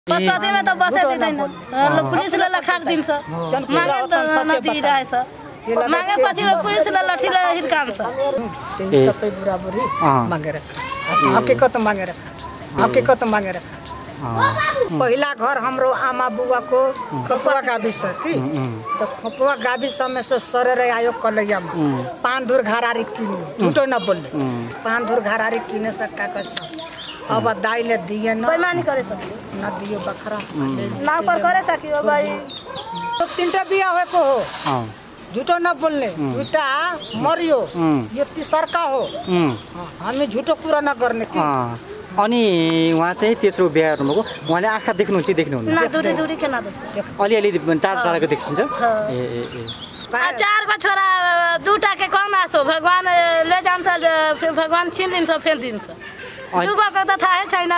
पशुपतिमा त बस्दै दिँदैन पुलिसले लखाक दिन्छ मागे त नदिइरहेछ मागेपछि पुलिसले लठीले हिर्काउँछ सबै बुढाबुढी मागेर आपके कत मागेर पहिला घर हाम्रो आमा बुबाको खपुवा गाविस छ कि त खपुवा गाविस में से सरेर आयो कलैयामा पानधुर घरारी किन्यो झुटो नबोल्ने पानधुर घरारी किने सक्का छ अब दाइले दिएन बेइमानी करे छ नदियो बखरा ना पर करे सकियो भाइ तीनटा बिया भएको हो झुटो नबोल्ने दुईटा मरियो यो तिसरका हो हामी झुटो कुरा नगर्ने अनि उहाँ चाहिँ तेस्रो बिहा गर्नुभएको उहाँले आँखा देख्नुहुन्छ देख्नुहुन्न ना दूरी के ना देख्छ अलिअलि टाढाको देखिन्छ चारको छोरा दुटा के कौन आसो भगवान ले जान्छ भगवान छिन लिन्छ फेल दिन्छ दुगोको त थाहै छैन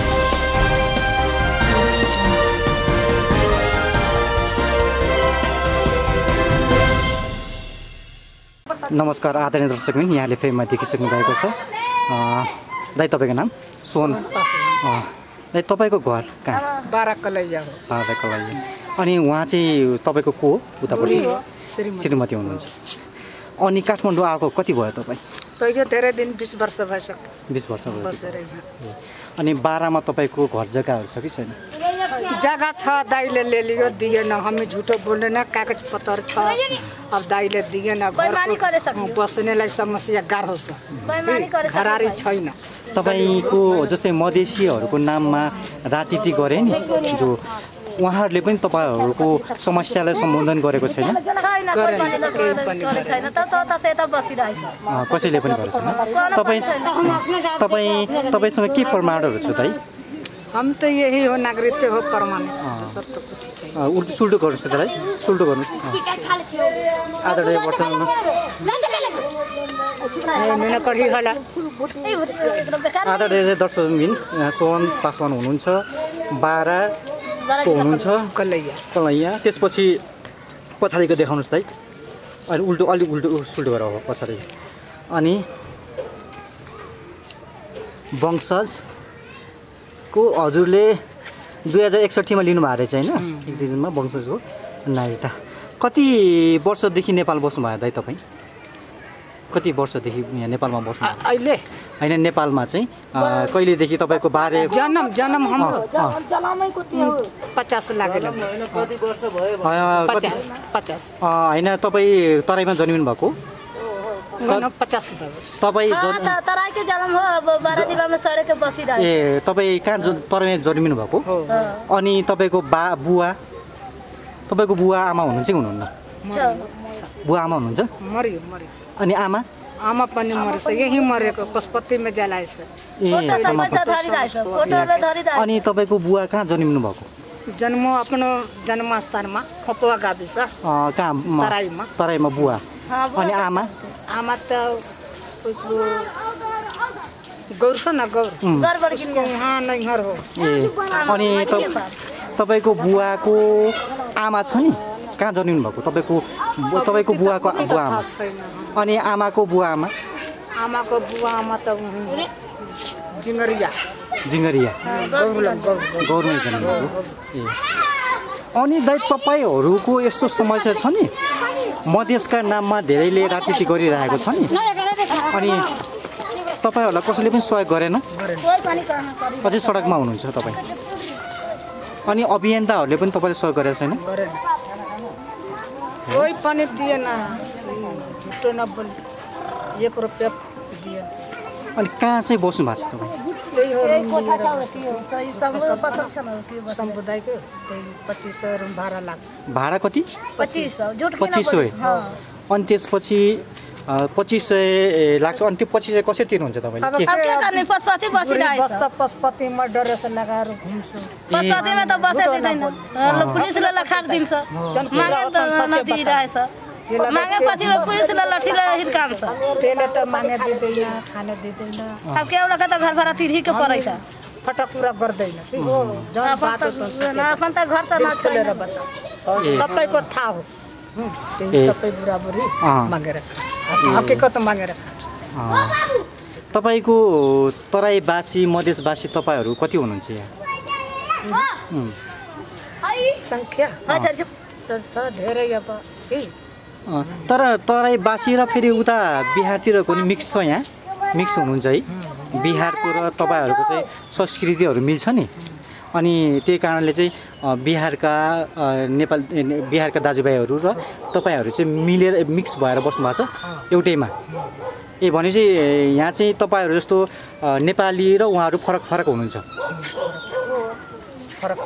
नमस्कार आदरणीय दर्शकबिन यहाँले फ्रेममा देखिसक्नु भएको छ दाइ तपाईँको नाम सोन दाइ तपाईँको घर कहाँ बाराकलैया हो बाराकलैया अनि उहाँ चाहिँ तपाईँको को उतापट्टि श्रीमती हुनुहुन्छ अनि काठमाडौँ आएको कति भयो तपाईँ तैयो धेरै दिन 20 वर्ष भइसक्यो 20 वर्ष भयो बसेर अनि बारामा तपाईँको घर जग्गाहरू छ कि छैन जग्गा छ दाइले ले लियो दिएन हामी झुटो बोल्दैन कागज पत्र छ अब दाइले दिएन बस्नेलाई समस्या गाह्रो छ घरारी छैन तपाईँको जस्तै मधेसीहरूको नाममा राजनीति गरे नि जो उहाँहरूले पनि तपाईँहरूको समस्यालाई सम्बोधन गरेको छैन कसैले पनि गरेको छैन तपाईँसँग के प्रमाणहरू छ दाइ हम त यही हो नागरिकत्व हो प्रमाण उल्टो सुल्टो गर्नुहोस् त दाइ सुल्टो गर्नुहोस् आदरणीय वर्ष आदरणीय दर्शकबिन सोन पासवान हुनुहुन्छ बाराको हुनुहुन्छ कलैया त्यसपछि पछाडिको देखाउनुहोस् दाइ अनि अलिक उल्टो सुल्टो गरेर हो पछाडि अनि वंशजको हजुरले 2061 मा लिनुभएको रहेछ होइन 1 डिसेम्बरमा वंशजको नागरिकता कति वर्षदेखि नेपाल बस्नुभयो दाइ तपाईँ कति वर्षदेखि यहाँ नेपालमा बस्नु अहिले होइन नेपालमा चाहिँ कहिलेदेखि तपाईँको बारे जन्म हाम्रो जन्मै कति हो 50 लाग्यो कति वर्ष भयो 50 होइन तपाईँ तराईमा जन्मिनु भएको 50 तपाईँ तराईकै जन्म हो अब बारा जिल्लामा सरेको बसिरहेको ए तपाईँ कहाँ तराईमा जन्मिनु भएको अनि तपाईँको तपाईँको बुवा आमा हुनुहुन्छ कि हुनुहुन्न बुवा आमा हुनुहुन्छ मर्यो अनि आमा पनि मरेछ यही मरेको पशुपतिमा जलाएछ अनि तपाईँको बुवा कहाँ जन्मिनु भएको जन्म आफ्नो जन्मस्थानमा खपुवा गाविस कहाँ तराईमा बुवा अनि आमा त गौर छ न गौर उहाँ नै घर हो अनि तपाईँको बुवाको आमा छ नि कहाँ जन्मिनु भएको तपाईँको बुवाको बुवा आमा अनि आमाको बुवा आमा त जिङ्गरिया गौरमै जन्मिनु ए अनि दाइ तपाईँहरूको यस्तो समस्या छ नि मधेसका नाममा धेरैले राजनीति गरिरहेको छ नि अनि तपाईँहरूलाई कसैले पनि सहयोग गरेन अझै सडकमा हुनुहुन्छ तपाईँ अनि अभियन्ताहरूले पनि तपाईँले सहयोग गरेको छैन कोही पनि दिएन झुटो नबोल्ने 1 रुपैयाँ दिएन अनि कहाँ चाहिँ बस्नु भएको छ तपाईँ समुदायको 2500 रुम भाडा लाग्छ भाडा कति 2500 अनि त्यसपछि 2500 लाग्छ अनि त्यो 2500 कसरी तिर्नुहुन्छ तपाईँले पशुपतिमा डरेस लगाएर घुम्छु पशुपतिमा त बस्दै दिँदैन पुलिसले लखाक दिन्छ मागे त नदिइरहेछ मागेपछि पुलिसले लठीले हिर्काउँछ त्यसले त मागे दिँदैन खाने दिँदैन अब के एउटा त घर भाडा तिर्हीको परेछ फटक कुरा गर्दैन अपन त घर त नछोडेर बता सबैको थाहा हो सबै बुढाबुढी मागेर आपके कत मागेर तपाईँको तराईवासी मधेसवासी तपाईँहरू कति हुनुहुन्छ यहाँ संख्या धेरै अब तर तराई बासी र फेरि उता बिहारतिरको नि मिक्स छ यहाँ मिक्स हुनुहुन्छ है बिहारको र तपाईँहरूको चाहिँ संस्कृतिहरू मिल्छ नि अनि त्यही कारणले चाहिँ बिहारका बिहारका दाजुभाइहरू र तपाईँहरू चाहिँ मिलेर मिक्स भएर बस्नु भएको छ एउटैमा भनेपछि यहाँ चाहिँ तपाईँहरू जस्तो नेपाली र उहाँहरू फरक फरक हुनुहुन्छ फरक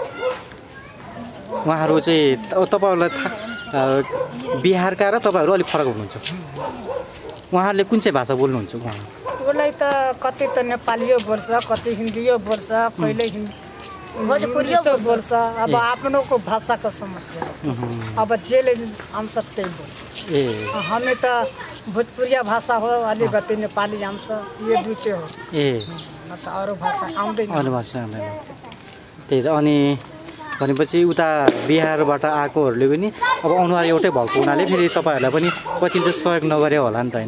उहाँहरू चाहिँ तपाईँहरूलाई बिहारका र तपाईँहरू अलिक फरक हुनुहुन्छ उहाँहरूले कुन चाहिँ भाषा बोल्नुहुन्छ उसलाई त कति त नेपालीयो बोल्छ कति हिन्दीयो बोल्छ कहिले भोजपुरियो बोल्छ अब आफ्नोको भाषाको समस्या अब जेले हम सब त्यही बोल्छ हमें त भोजपुरिया भाषा हो अलिकति नेपाली आउँछ यो दुईटै हो न त अरू भाषा आउँदैन त्यही त अनि भनेपछि उता बिहारबाट आएकोहरूले पनि अब अनुहार एउटै भएको हुनाले फेरि तपाईँहरूलाई पनि कति चाहिँ सहयोग नगर्यो होला नि त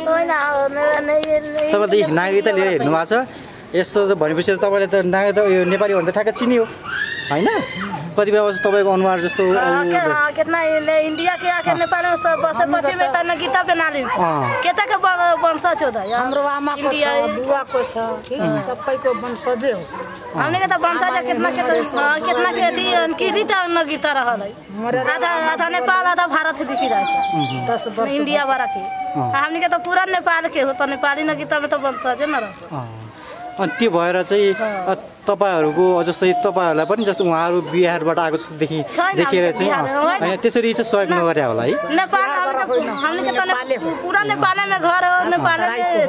होइन तपाईँ त नागरिकता लिएर हेर्नु भएको छ यस्तो त भनेपछि तपाईँले त नागरिकता यो नेपाली भन्दा ठ्याक्क चिन्यो होइन कतिपय तपाईँको अनुहार जस्तो कितना इंडिया के आके नेपाल में सब बसे में त गीता बना ली केता के वंशज हो त हाम्रो आमाको छ बुवाको छ सबैको वंशजै हो हमने के त वंशज कितना के थी उनकी रीत न गीता रहल आधा नेपाल आधा भारत देखिरहेको 10 वर्ष इंडिया भरा के हमने के त पूरा नेपाल के हो त नेपाली न गीता में त वंशज न रह अनि त्यो भएर चाहिँ तपाईँहरूको जस्तै तपाईँहरूलाई पनि जस्तो उहाँहरू बिहारबाट आएको देखेर चाहिँ होइन त्यसरी चाहिँ सहयोग नगरे होला है पूरा नेपाल में घर हो नेपाल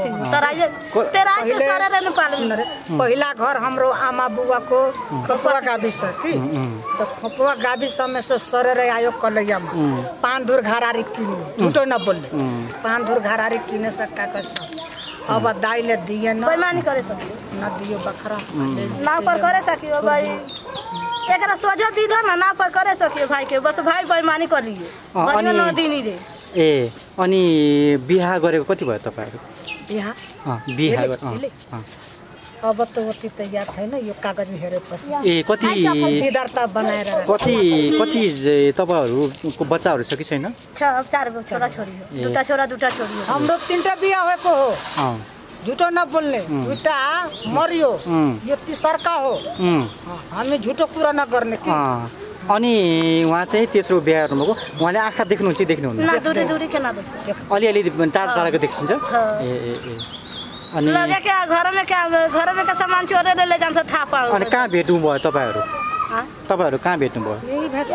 पहिला घर हाम्रो आमा बुवाको खपुवा गाविस छ कि त खपुवा गाविस में से सरेर आयो कलैयामा पानधुर घरारी किन्नु झुटो नबोल्ने पानधुर घरारी किने सक्का कस अब दाइले दिएन बेईमानी करे सकियो न दियो बखरा ना पर करे सकियो भाई एकरा सोझो दिलो ना पर करे सकियो भाई के बस भाई बेईमानी कर लिए बनियो न दिनी रे अनि बिहा गरेको कति भयो तपाईहरु बिहा अब त उति तयार छैन यो कागज हेरेपछि कति दर्ता बनाएर कति तपाईहरुको बच्चाहरु छ कि छैन 4 छोरा छोरी हो दुटा छोरा दुटा छोरी हो हाम्रो 3टा बिहा भएको हो झुटो नबोल्ने दुटा मरियो यो तिसरका हो हामी झुटो कुरा नगर्ने अनि उहाँ चाहिँ तेस्रो बिहा गर्नुभएको उहाँले आँखा देख्नुहुन्छ देख्नुहुन्न ना दूरी दूरी के ना देख्छ अलि टाढा टाढाको देखिन्छ अनि लगे के घर में का सामान चोरे ले जान्छ थापा अनि कहाँ भेट्नु भयो तपाईहरु कहाँ भेट्नु भयो यही भेट्छ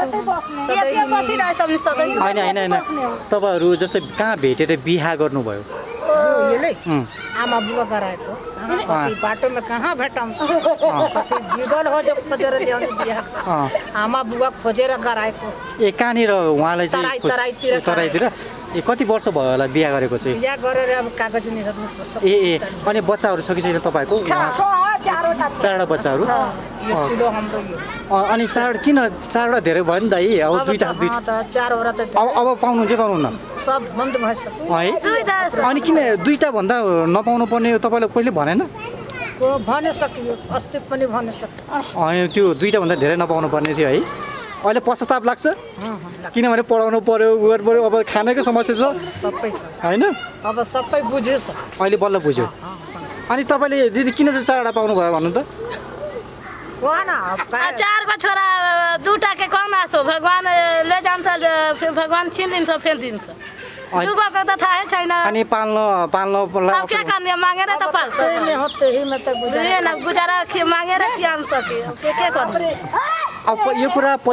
हैन तपाईहरु जस्तै कहाँ भेटेर बिहा गर्नु भयो आमा बुवा गराएको बाटोमा कहाँ भेटौँ कति बिगल हो जब खोजेर ल्याउने बिहा आमा बुवा खोजेर गराएको कहाँनिर उहाँलाई चाहिँ तराईतिर कति वर्ष भयो होला बिहा गरेको चाहिँ बिहा गरेर अब कागज नि हेर्नु पर्छ अनि बच्चाहरु छ कि छैन तपाईको 4वटा बच्चाहरु यो ठुलो हाम्रो यो अनि 4वटा धेरै भयो नि त अब दुईटा 4वटा त अब पाउनुहुन्छ पाउनुहुन्न सब बन्द भइसक्यो है अनि किन दुईटा भन्दा नपाउनु पर्ने तपाईले कहिले भनेन भने सकियो अस्ति पनि भने सकियो अनि त्यो दुईटा भन्दा धेरै नपाउनु पर्ने थियो है अहिले पश्चाताप लाग्छ किनभने पढाउनु पर्यो उयो पर्यो अब खानेको समस्या छ सबै हैन अब सबै बुझेछ अहिले बल्ल बुझ्यो अनि तपाईले दिदी किन चाहिँ 4वटा पाउनु भयो भन्नु त चारको छोरा दुटा के कौन आसो भगवान ले जान्छ भगवान छीन लिन्छ फेर दिन्छ दुगोको त थाहै छैन अनि पाल्न अब के गर्ने मागेर त पाल्छ त्यहीमा त गुजारा मागेर के सक्यो के गर्ने अब यो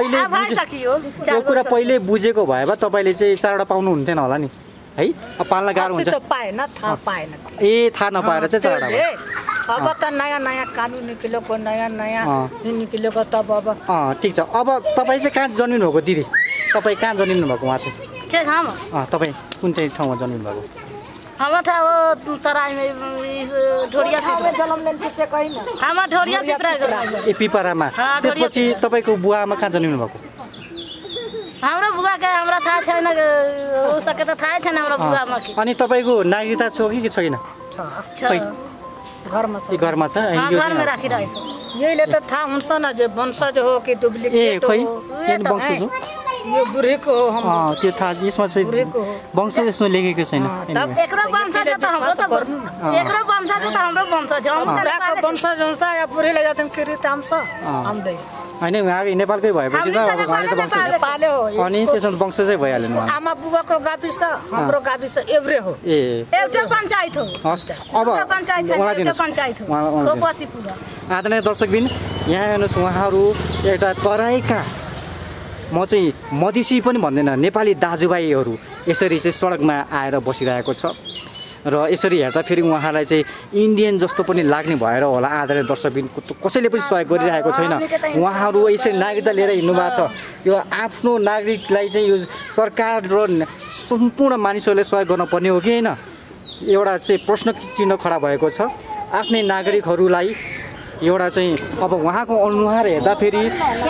कुरा पहिले बुझेको भए भए तपाईले चाहिँ 4वटा पाउनु हुन्थेन होला नि है अब पाल्न गाह्रो हुन्छ पाएन थाहा पाएन थाहा नपाएर चाहिँ 4वटा अब त नयाँ कानुन निक्लेको नयाँ निक्लेको त अब ठीक छ अब तपाई चाहिँ कहाँ जन्मिनु भएको दिदी तपाई कहाँ जन्मिनु भएको उहाँ चाहिँ के ठाउँमा तपाई कुन चाहिँ ठाउँमा जन्मिनु भएको हाम्रो ठाउँ तराई में ढोरिया में जन्म लेन्छ से कहिन हाम्रो ढोरिया पिपरा पिपरामा त्यसपछि तपाईको बुवा आमा कहाँ जन्मिनु भएको हाम्रो बुवा के हमरा थाहा छैन हो सके त थाहै छैन हाम्रो बुवा आमा के अनि तपाईको नागरिकता छ कि छैन घरमा छ घरमा छ घरमै राखिरहेको यहीले त थाहा हुन्छ न जे वंशज हो कि डुप्लिकेट हो किन वंशज हो यो बुढेको हो हाम्रो त्यो थाहा यसमा चाहिँ वंश यसमा लेखेको छैन एकरो वंशज त हाम्रो त एकरो वंशज त हाम्रो वंशज हो हाम्रो वंशज हुन्छ या बुढीले जातन किरित आउँछ आउँदै हैन उहाँ नेपालकै भएपछि त अब उहाँले त वंश पाल्यो हो अनि त्यसमा वंश चाहिँ भइहाल्यो नि आमा बुबाको गाविस त हाम्रो गाविस एभ्रे हो एउटा पञ्चायत हो हस् अब पञ्चायत छ एउटा पञ्चायत हो पछि पुरा आदरणीय दर्शकबिन यहाँ हेर्नुहोस् उहाँहरू एउटा तराईका म चाहिँ मधेसी पनि भन्दैन नेपाली दाजुभाइहरू यसरी चाहिँ सडकमा आएर बसिरहेको छ र यसरी हेर्दाखेरि उहाँलाई चाहिँ इन्डियन जस्तो पनि लाग्ने भएर होला आदरणीय दर्शकबिन कसैले पनि सहयोग गरिरहेको छैन उहाँहरू यसरी नागरिकता लिएर हिँड्नु भएको छ यो आफ्नो नागरिकलाई चाहिँ यो सरकार र सम्पूर्ण मानिसहरूले सहयोग गर्न पर्ने हो कि होइन एउटा चाहिँ प्रश्न चिन्ह खडा भएको छ आफ्नै नागरिकहरूलाई एउटा चाहिँ अब उहाँको अनुहार हेर्दाखेरि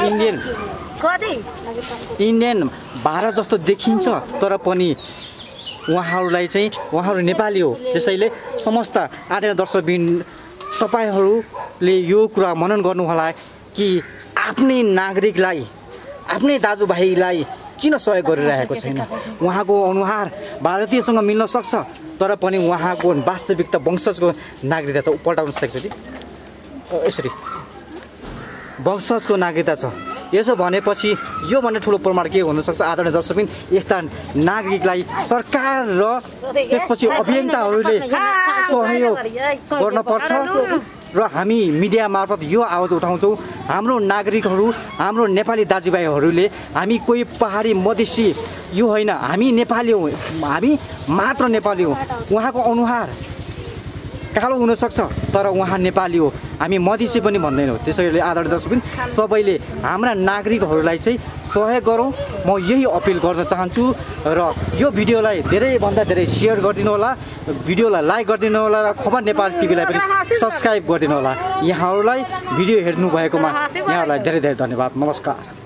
इन्डियन 12 जस्तो देखिन्छ तर पनि उहाँहरूलाई चाहिँ उहाँहरू नेपाली हो त्यसैले समस्त आदरणीय दर्शकबिन तपाईहरूले यो कुरा मनन गर्नुहोला कि आफ्नै नागरिकलाई आफ्नै दाजुभाइलाई किन सहयोग गरिरहेको छैन उहाँको अनुहार भारतीयसँग मिल्न सक्छ तर पनि उहाँको वास्तविकता वंशजको नागरिकता छ पल्टाउन सक्छ कि यसरी वंशजको नागरिकता छ यसो भनेपछि यो भन्ने ठुलो प्रमाण के हुनसक्छ आदरणीय दर्शकबिन यस्ता नागरिकलाई सरकार र त्यसपछि अभियन्ताहरूले सहयोग गर्न पर्छ र हामी मिडिया मार्फत यो आवाज उठाउँछौँ हाम्रो नागरिकहरू हाम्रो नेपाली दाजुभाइहरूले हामी कोही पहाडी मधेसी यो होइन हामी नेपाली हौँ हामी मात्र नेपाली हौँ उहाँको अनुहार कालो हुनसक्छ तर उहाँ नेपाली हो हामी मधेसी पनि भन्दैनौँ त्यसैले आदरणीय दर्शकबिन सबैले हाम्रा नागरिकहरूलाई चाहिँ सहयोग गरौँ म यही अपिल गर्न चाहन्छु र यो भिडियोलाई धेरैभन्दा धेरै सेयर गरिदिनु होला भिडियोलाई लाइक गरिदिनु होला र खबर नेपाल टिभीलाई पनि सब्सक्राइब गरिदिनु होला यहाँहरूलाई भिडियो हेर्नु भएकोमा यहाँहरूलाई धेरै धेरै धन्यवाद नमस्कार